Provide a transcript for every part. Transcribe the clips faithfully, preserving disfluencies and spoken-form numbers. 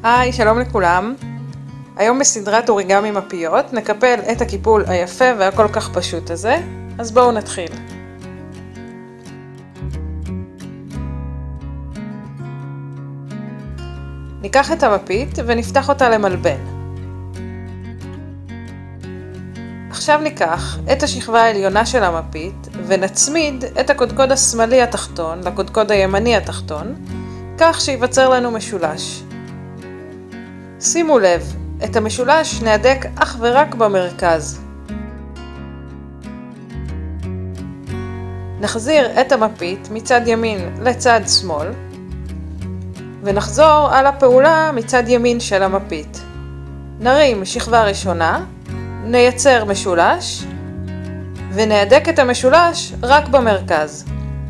היי, שלום לכולם. היום בסדרת אוריגמי מפיות נקפל את הקיפול היפה והכל כך פשוט הזה, אז בואו נתחיל. ניקח את המפית ונפתח אותה למלבן. עכשיו ניקח את השכבה העליונה של המפית ונצמיד את הקודקוד השמאלי התחתון לקודקוד הימני התחתון, כך שיווצר לנו משולש. שימו לב, את המשולש נהדק אך ורק במרכז. נחזיר את המפית מצד ימין לצד שמאל, ונחזור על הפעולה מצד ימין של המפית. נרים שכבה ראשונה, נייצר משולש, ונהדק את המשולש רק במרכז.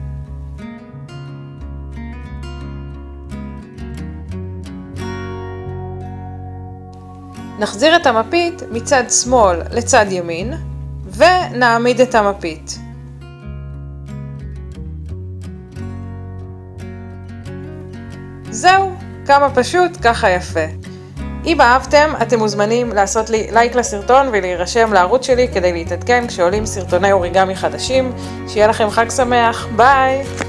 נחזיר את המפית מצד שמאל לצד ימין, ונעמיד את המפית. זהו, כמה פשוט, ככה יפה. אם אהבתם, אתם מוזמנים לעשות לי לייק לסרטון ולהירשם לערוץ שלי כדי להתעדכן כשעולים סרטוני אוריגמי חדשים. שיהיה לכם חג שמח, ביי!